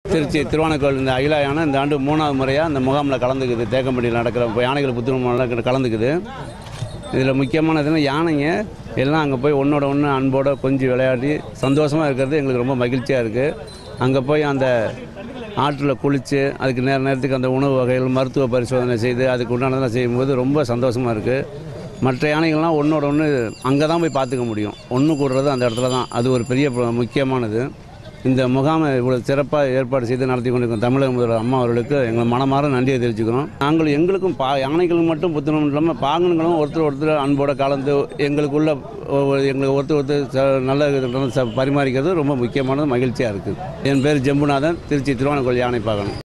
திருச்சி திருவானைக்கோவில் இந்த அகில யானை இந்த ஆண்டு 3வது முறையாக இந்த முகாமில் கலந்துக்குது. தேக்கம்பட்டியில் நடக்கிற யானைகள் புத்துணர்வு கலந்துக்குது. இதில் முக்கியமானதுன்னா யானைங்க எல்லாம் அங்கே போய் ஒன்றோட ஒன்று அன்போடு கொஞ்சம் விளையாடி சந்தோஷமாக இருக்கிறது எங்களுக்கு ரொம்ப மகிழ்ச்சியாக இருக்குது. அங்கே போய் அந்த ஆற்றில் குளித்து அதுக்கு நேரத்துக்கு அந்த உணவு வகைகள் மருத்துவ பரிசோதனை செய்து அதுக்கு உண்டானதெல்லாம் செய்யும்போது ரொம்ப சந்தோஷமாக இருக்குது. மற்ற யானைகள்லாம் ஒன்றோட ஒன்று அங்கே தான் போய் பார்த்துக்க முடியும். ஒன்று கூடுறது அந்த இடத்துல தான். அது ஒரு பெரிய முக்கியமானது. இந்த முகாமை இவ்வளோ சிறப்பாக ஏற்பாடு செய்து நடத்தி கொண்டிருக்கும் தமிழக முதல்வர் அம்மா அவர்களுக்கு எங்களை மனமாற நன்றியை தெரிவிச்சுக்கிறோம். நாங்கள் எங்களுக்கும் யானைகளும் மட்டும் புத்துணர்வு இல்லாமல் பாகன்களும் ஒருத்தர் அன்போடு கலந்து எங்களுக்கு ஒருத்தர் நல்ல பரிமாறிக்கிறது ரொம்ப முக்கியமானது, மகிழ்ச்சியாக இருக்குது. என் பேர் ஜம்புநாதன், திருச்சி திருவானைக்கோவில் யானை பாகன்.